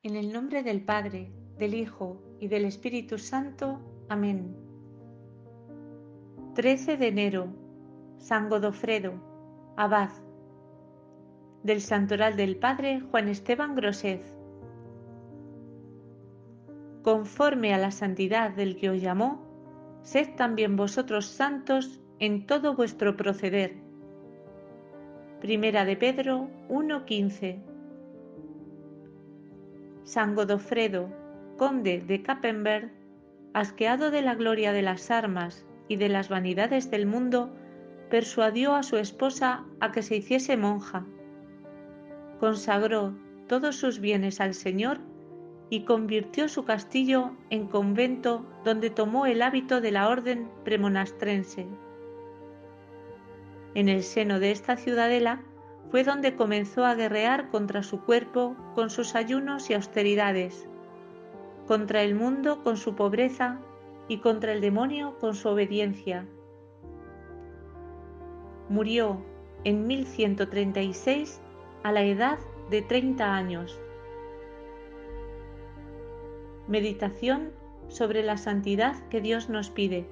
En el nombre del Padre, del Hijo y del Espíritu Santo. Amén. 13 de enero. San Godofredo, abad. Del Santoral del Padre Juan Esteban Grosez. Conforme a la santidad del que os llamó, sed también vosotros santos en todo vuestro proceder. Primera de Pedro 1:15. San Godofredo, conde de Cappenberg, asqueado de la gloria de las armas y de las vanidades del mundo, persuadió a su esposa a que se hiciese monja. Consagró todos sus bienes al Señor y convirtió su castillo en convento, donde tomó el hábito de la orden premonastrense. En el seno de esta ciudadela fue donde comenzó a guerrear contra su cuerpo con sus ayunos y austeridades, contra el mundo con su pobreza y contra el demonio con su obediencia. Murió en 1136 a la edad de 30 años. Meditación sobre la santidad que Dios nos pide.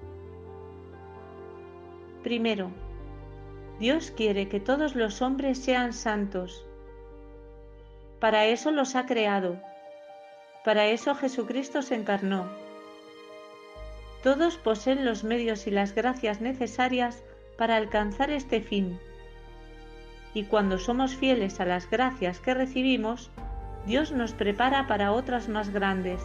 Primero, Dios quiere que todos los hombres sean santos. Para eso los ha creado. Para eso Jesucristo se encarnó. Todos poseen los medios y las gracias necesarias para alcanzar este fin. Y cuando somos fieles a las gracias que recibimos, Dios nos prepara para otras más grandes.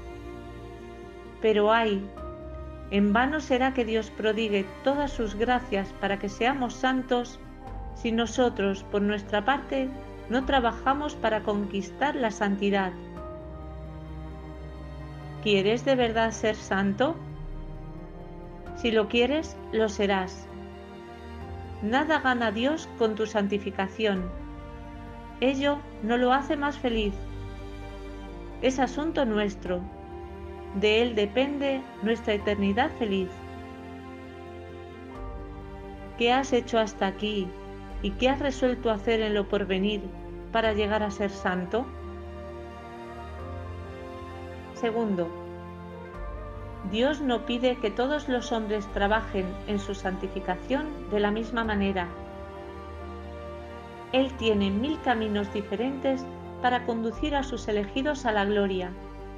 Pero ay, en vano será que Dios prodigue todas sus gracias para que seamos santos si nosotros, por nuestra parte, no trabajamos para conquistar la santidad. ¿Quieres de verdad ser santo? Si lo quieres, lo serás. Nada gana Dios con tu santificación. Ello no lo hace más feliz. Es asunto nuestro. De Él depende nuestra eternidad feliz. ¿Qué has hecho hasta aquí y qué has resuelto hacer en lo porvenir para llegar a ser santo? Segundo, Dios no pide que todos los hombres trabajen en su santificación de la misma manera. Él tiene 1000 caminos diferentes para conducir a sus elegidos a la gloria.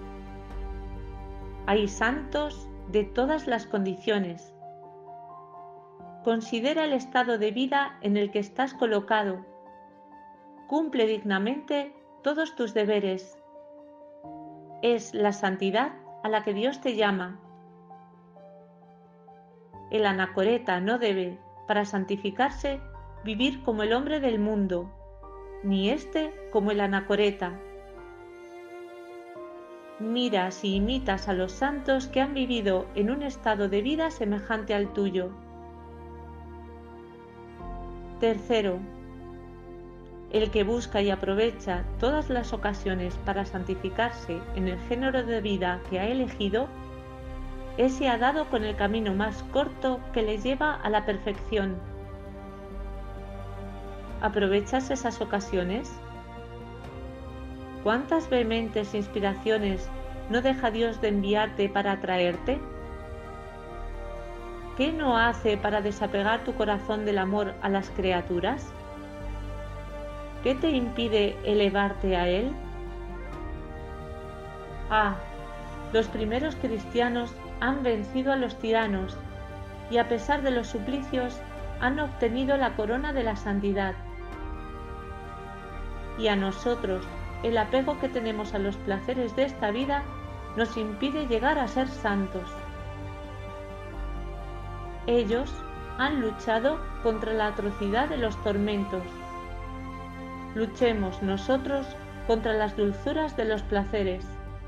Hay santos de todas las condiciones. Considera el estado de vida en el que estás colocado. Cumple dignamente todos tus deberes. Es la santidad a la que Dios te llama. El anacoreta no debe, para santificarse, vivir como el hombre del mundo, ni éste como el anacoreta. Mira si imitas a los santos que han vivido en un estado de vida semejante al tuyo. Tercero, el que busca y aprovecha todas las ocasiones para santificarse en el género de vida que ha elegido, ese ha dado con el camino más corto que le lleva a la perfección. ¿Aprovechas esas ocasiones? ¿Cuántas vehementes inspiraciones no deja Dios de enviarte para atraerte? ¿Qué no hace para desapegar tu corazón del amor a las criaturas? ¿Qué te impide elevarte a Él? Ah, los primeros cristianos han vencido a los tiranos y a pesar de los suplicios han obtenido la corona de la santidad. Y a nosotros, el apego que tenemos a los placeres de esta vida nos impide llegar a ser santos. Ellos han luchado contra la atrocidad de los tormentos. Luchemos nosotros contra las dulzuras de los placeres.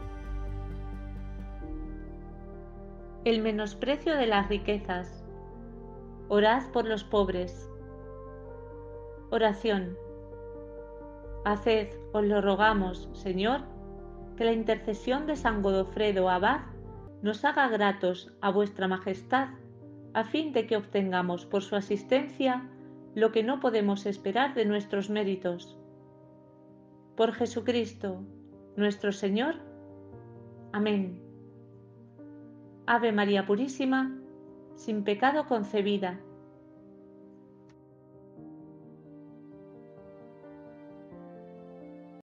El menosprecio de las riquezas. Orad por los pobres. Oración. Haced, os lo rogamos, Señor, que la intercesión de San Godofredo, abad, nos haga gratos a vuestra majestad, a fin de que obtengamos por su asistencia lo que no podemos esperar de nuestros méritos. Por Jesucristo, nuestro Señor. Amén. Ave María Purísima, sin pecado concebida.